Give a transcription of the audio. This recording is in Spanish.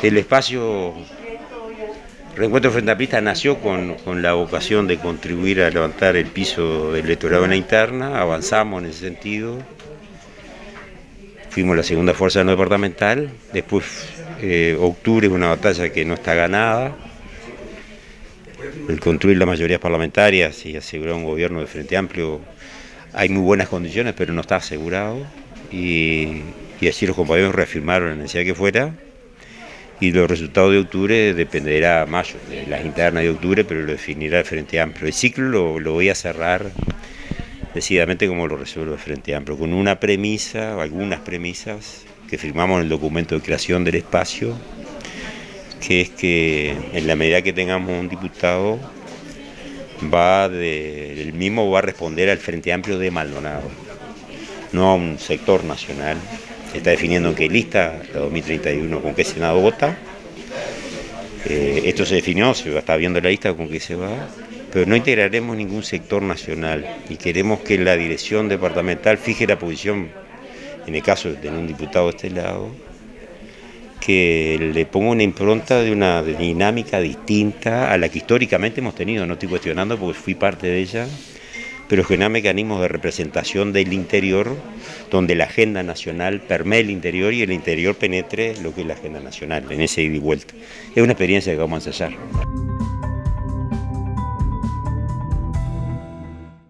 El espacio Reencuentro Frente Amplista nació con la vocación de contribuir a levantar el piso del electorado en la interna, avanzamos en ese sentido, fuimos la segunda fuerza no departamental, después octubre es una batalla que no está ganada, el construir las mayorías parlamentarias y asegurar un gobierno de Frente Amplio, hay muy buenas condiciones pero no está asegurado y así los compañeros reafirmaron la necesidad que fuera. Y los resultados de octubre dependerá mayo, de las internas de octubre, pero lo definirá el Frente Amplio. El ciclo lo voy a cerrar decididamente como lo resuelve el Frente Amplio, con una premisa, o algunas premisas, que firmamos en el documento de creación del espacio, que es que en la medida que tengamos un diputado, el mismo va a responder al Frente Amplio de Maldonado, no a un sector nacional. Se está definiendo en qué lista, la 2031, con qué Senado vota. Esto se definió, se está viendo la lista con qué se va, pero no integraremos ningún sector nacional y queremos que la dirección departamental fije la posición, en el caso de tener un diputado de este lado, que le ponga una impronta de una dinámica distinta a la que históricamente hemos tenido. No estoy cuestionando porque fui parte de ella, pero generar mecanismos de representación del interior, donde la agenda nacional permee el interior y el interior penetre lo que es la agenda nacional, en ese ida y vuelta. Es una experiencia que vamos a ensayar.